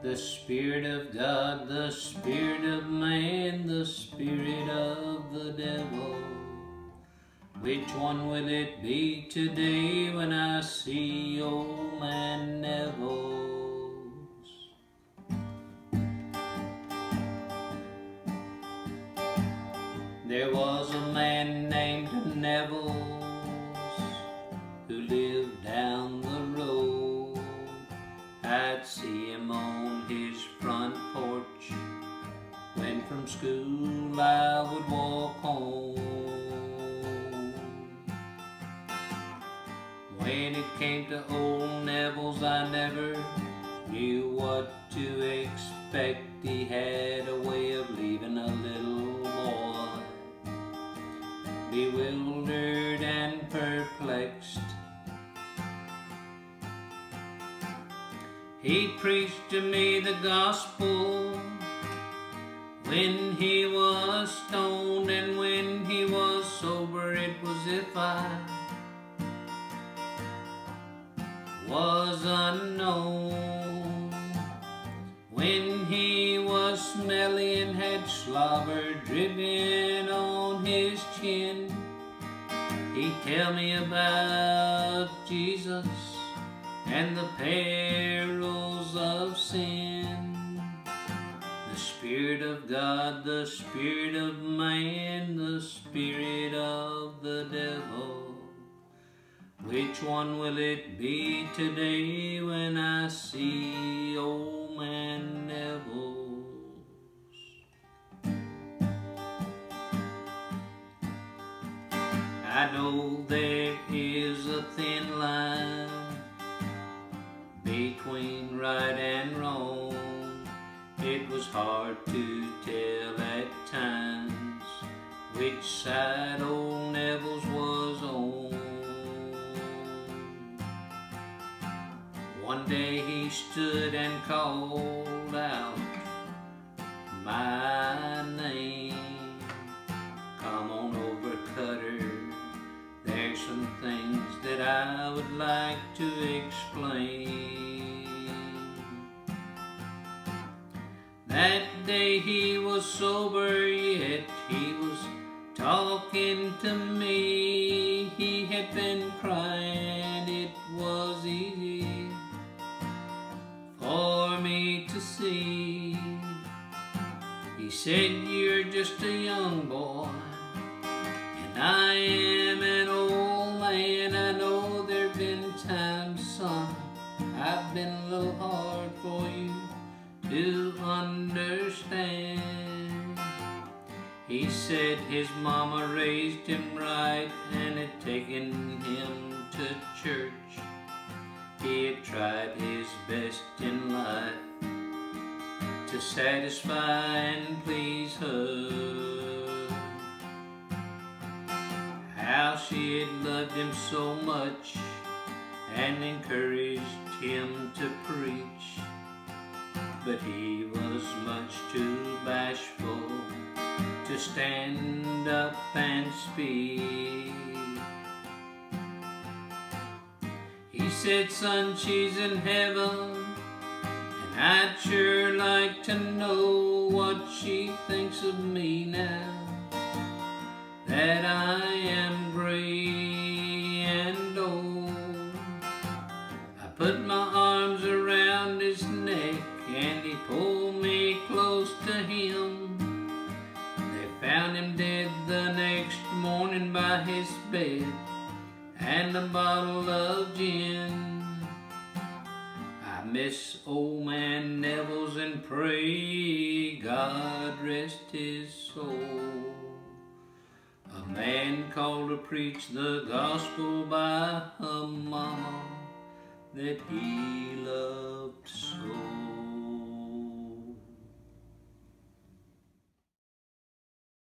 The Spirit of God, the Spirit of man, the Spirit of the devil. Which one will it be today when I see old man Nevills? There was a man named Nevills who lived down the road. I'd see him on his front porch. When from school I would walk home. When it came to old Nevills, I never knew what to expect. He had a way of leaving a little boy bewildered and perplexed. He preached to me the gospel when he was stoned, and when he was sober it was if I was unknown. When he was smelly and had slobber dripping on his chin, he'd tell me about Jesus and the perils of sin. The Spirit of God, the Spirit of man, the Spirit of the devil. Which one will it be today when I see old man Nevills? I know there is a thin line between right and wrong. It was hard to tell at times which side old Nevills was on. One day he stood and called out my name. Come on over, Cutter. There's some things that I would like to explain. That day he was sober, yet he was talking to me. He had been crying, it was easy for me to see. He said, you're just a young boy, and I am an old man. I know there've been times, son, I've been a little hard for you to understand. He said his mama raised him right and had taken him to church. He had tried his best in life to satisfy and please her. How she had loved him so much and encouraged him to preach, but he was much too bashful to stand up and speak. He said, son, she's in heaven, and I'd sure like to know what she thinks of me now that I am gray and old. I put my arms around his neck and he pulled me close to him. They found him dead the next morning by his bed and a bottle of gin. I miss old man Nevills and pray God rest his soul. A man called to preach the gospel by a mama that he loved so.